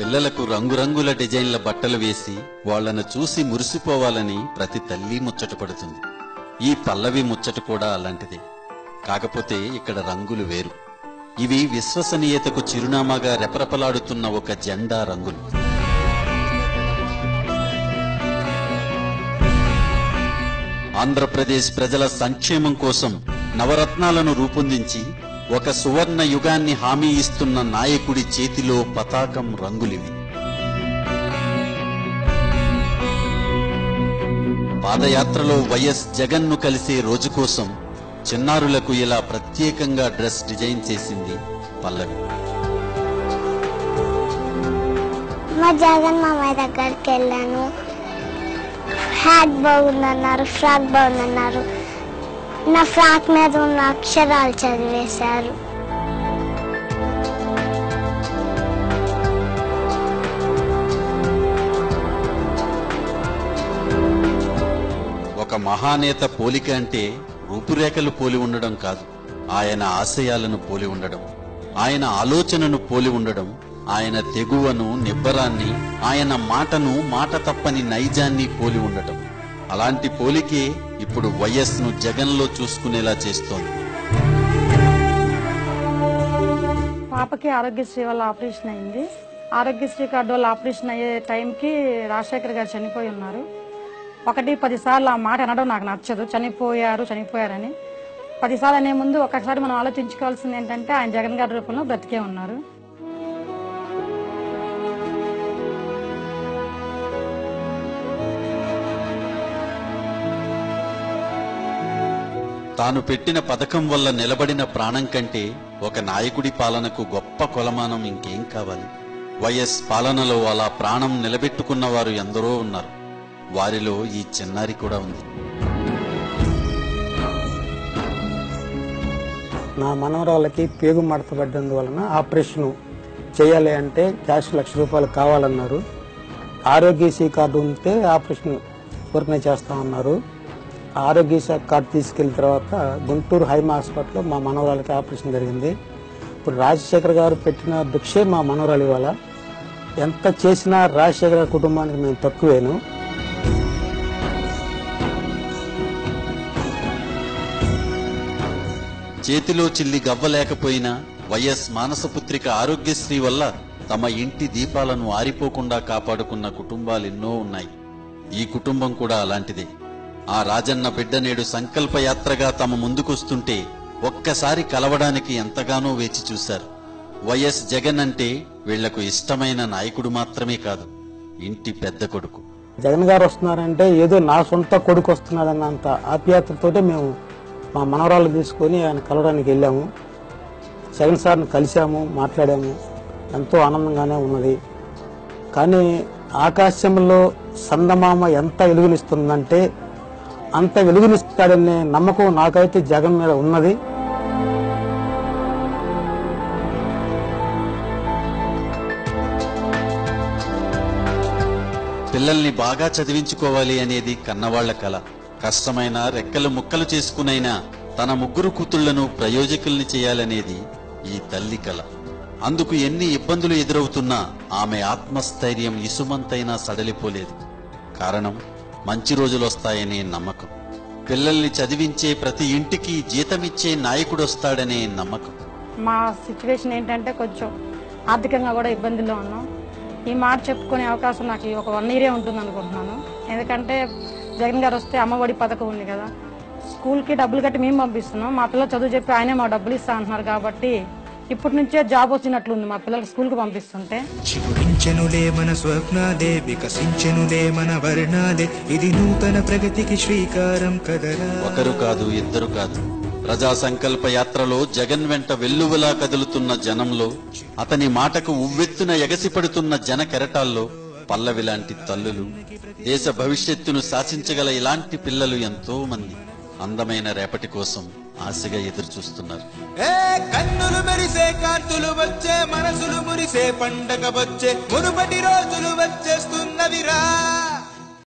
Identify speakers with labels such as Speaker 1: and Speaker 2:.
Speaker 1: పిల్లలకు రంగురంగుల డిజైన్ల బట్టలు వేసి వాళ్లను చూసి మురిసిపోవాలని ప్రతి తల్లి ముచ్చటపడుతుంది. ఈ పల్లవి ముచ్చట కూడా అలాంటిదే. కాకపోతే ఇక్కడ రంగులు వేరు. ఇవి విశ్వసనీయతకు చిరునామాగా రెపరెపలాడుతున్న ఒక జెండా రంగులు. ఆంధ్రప్రదేశ్ ప్రజల సంక్షేమం కోసం నవరత్నాలను రూపొందించి ఒక సువర్ణ యుగాన్ని హామీ ఇస్తున్న నాయకుడి చేతిలో పతాకం రంగులివి. పాదయాత్రలో వైఎస్ జగన్ ను కలిసే రోజు కోసం చిన్నారులకు ఇలా ప్రత్యేకంగా డ్రెస్ డిజైన్ చేసింది పల్లవి.
Speaker 2: మా జగన్ మామయ్య దగ్గరికి వెళ్ళాను. హ్యాట్ బాగుందన్నారు, ఫ్రాక్ బాగుందన్నారు. నా ఫ్రాక్ మీద ఉన్న అక్షరాలు చదివేశారు.
Speaker 1: ఒక మహానేత పోలిక అంటే రూపురేఖలు పోలి ఉండడం కాదు, ఆయన ఆశయాలను పోలి ఉండడం, ఆయన ఆలోచనను పోలి ఉండడం, ఆయన తెగువను, నిబ్బరాన్ని, ఆయన మాటను, మాట తప్పని నైజాన్ని పోలి ఉండటం. అలాంటి పోలికే ఇప్పుడు వైఎస్ ను జగన్ లో చూసుకునేలా చేస్తోంది.
Speaker 3: పాపకి ఆరోగ్యశ్రీ వల్ల ఆపరేషన్ అయింది. ఆరోగ్యశ్రీ కార్డు వల్ల ఆపరేషన్ అయ్యే టైంకి రాజశేఖర్ గారు చనిపోయి ఉన్నారు. 1-10 సార్లు ఆ మాట అనడం నాకు నచ్చదు. చనిపోయారని 10 సార్లు అనే ముందు ఒకసారి మనం ఆలోచించుకోవాల్సింది ఏంటంటే ఆయన జగన్ గారి రూపంలో బ్రతికే ఉన్నారు.
Speaker 1: తాను పెట్టిన పథకం వల్ల నిలబడిన ప్రాణం కంటే ఒక నాయకుడి పాలనకు గొప్ప కొలమానం ఇంకేం కావాలి? వైఎస్ పాలనలో అలా ప్రాణం నిలబెట్టుకున్న వారు ఎందరో ఉన్నారు. వారిలో ఈ చిన్నారి కూడా ఉంది.
Speaker 4: నా మనవరాళ్ళకి పేగు మడతపడ్డందువలన ఆపరేషన్ చేయాలి అంటే క్యాష్ ₹1,00,000 కావాలన్నారు. ఆరోగ్యశ్రీ కార్డు ఉంటే ఆపరేషన్ ఊరికనే చేస్తామన్నారు. ఆరోగ్యశ్రీ కార్డు తీసుకెళ్లిన తర్వాత గుంటూరు హైమ హాస్పిటల్లో మా మనవరాలకి ఆపరేషన్ జరిగింది. ఇప్పుడు రాజశేఖర్ గారు పెట్టిన భిక్షే మా మనవరాలు. ఇవాళ ఎంత చేసినా రాజశేఖర్ గారి కుటుంబానికి మేము తక్కువేను.
Speaker 1: చేతిలో చిల్లి గవ్వలేకపోయినా వైఎస్ మానసపుత్రిక ఆరోగ్యశ్రీ వల్ల తమ ఇంటి దీపాలను ఆరిపోకుండా కాపాడుకున్న కుటుంబాలెన్నో ఉన్నాయి. ఈ కుటుంబం కూడా అలాంటిదే. ఆ రాజన్న బిడ్డ నేడు సంకల్పయాత్రగా తమ ముందుకొస్తుంటే ఒక్కసారి కలవడానికి ఎంతగానో వేచి చూశారు. వైఎస్ జగన్ అంటే వీళ్లకు ఇష్టమైన నాయకుడు మాత్రమే కాదు, ఇంటి పెద్ద కొడుకు.
Speaker 4: జగన్ గారు వస్తున్నారంటే ఏదో నా సొంత కొడుకు వస్తున్నాడన్నంత ఆప్యాయతతోటే మేము మా మనవరాలు తీసుకొని ఆయన కలవడానికి వెళ్ళాము. జగన్ సార్ని కలిశాము, మాట్లాడాము. ఎంతో ఆనందంగానే ఉన్నది. కానీ ఆకాశంలో చందమామ ఎంత వెలుగునిస్తుందంటే అంత వెలుగునిస్తాడనే నమ్మకం నాకైతే జగన్ మీద ఉన్నది.
Speaker 1: పిల్లల్ని బాగా చదివించుకోవాలి అనేది కన్నవాళ్ల కల. కష్టమైన రెక్కలు ముక్కలు చేసుకునైనా తన 3 కూతుళ్లను ప్రయోజకుల్ని చేయాలనేది ఈ తల్లి కల. అందుకు ఎన్ని ఇబ్బందులు ఎదురవుతున్నా ఆమె ఆత్మస్థైర్యం ఇసుమంతైనా సడలిపోలేదు. కారణం మంచి రోజులొస్తాయనే నమ్మకం. పిల్లల్ని చదివించే ప్రతి ఇంటికి జీతమిచ్చే నాయకుడొస్తాడనే నమ్మకం.
Speaker 3: మా సిచ్యువేషన్ ఏంటంటే కొంచెం ఆర్థికంగా కూడా ఇబ్బందుల్లో ఉన్నాం. ఈ మాట చెప్పుకునే అవకాశం నాకు ఒక 1 ఇయరే ఉంటుంది అనుకుంటున్నాను. ఎందుకంటే జగన్ గారు వస్తే అమ్మఒడి పథకం ఉంది కదా, స్కూల్కి డబ్బులు కట్టి మేము పంపిస్తున్నాం. మా పిల్లలు చదువు చెప్పి ఆయనే మా డబ్బులు ఇస్తా అంటున్నారు. కాబట్టి ఇప్పటి నుంచే జాబ్ వచ్చినట్లుంది మా పిల్లలు స్కూల్కి పంపిస్తుంటే.
Speaker 5: చిగురించెనులే మన స్వప్నాలే, వికసించెనులే మన వర్ణాలే, ఇది నూతన ప్రగతికి శ్రీకారం కదరా.
Speaker 1: ఒకరు కాదు, ఇద్దరు కాదు. ప్రజా సంకల్ప యాత్రలో జగన్ వెంట వెల్లువలా కదులుతున్న జనంలో, అతని మాటకు ఉవ్వెత్తున ఎగసిపడుతున్న జన కెరటాల్లో పల్లవి లాంటి తల్లులు, దేశ భవిష్యత్తును శాసించగల ఇలాంటి పిల్లలు ఎంతో మంది అందమైన రేపటి కోసం ఆశగా ఎదురు చూస్తున్నారు.
Speaker 5: కన్నులు మెరిసే కాంతులు వచ్చే, మనసులు మురిసే పండగ వచ్చే, మునుపటి రోజులు వచ్చేస్తున్నవిరా.